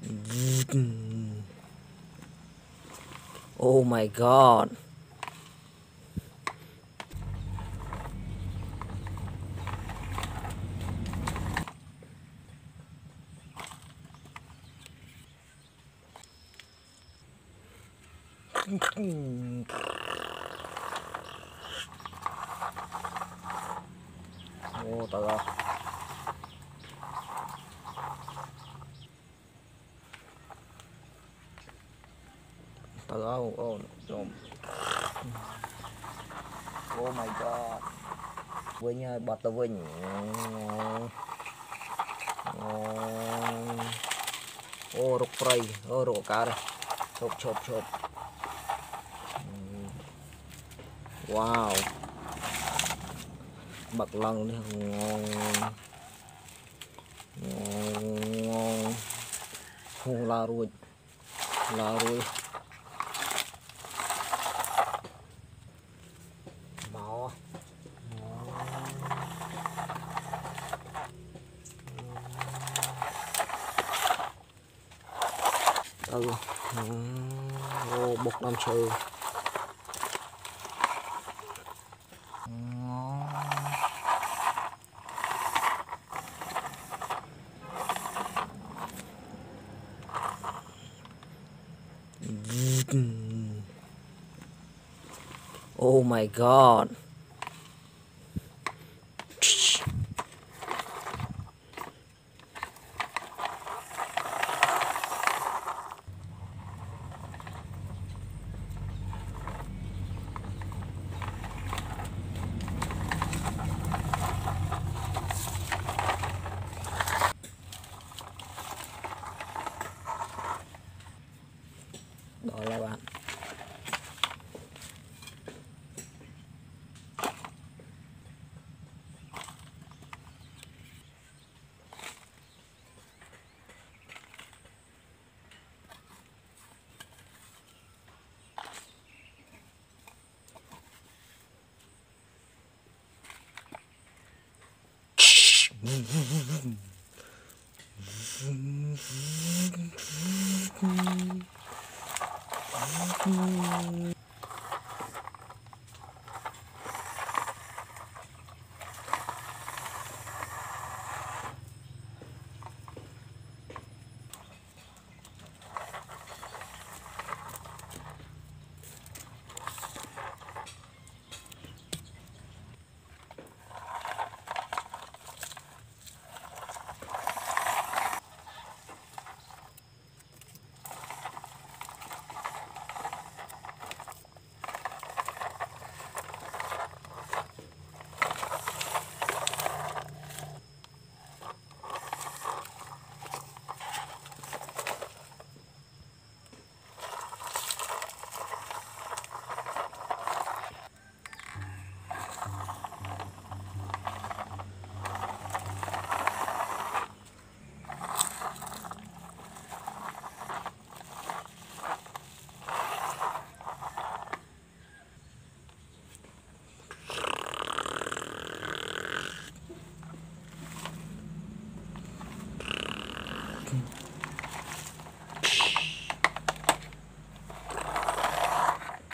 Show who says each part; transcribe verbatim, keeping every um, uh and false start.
Speaker 1: Oh my god. Ô tao ra. Tao ra. Oh, oh, oh my god. Vinh ơi, bọt tao Vinh. Ô rục prey, ô rục cá đây. Chộp chộp chộp. Wow. Bạc lăng đi, ngon ngon ngon. La ruột, la ruột. Máu. Ừ. Ô bột nam chơi. Oh my god. Đó là bạn. Mm-hmm.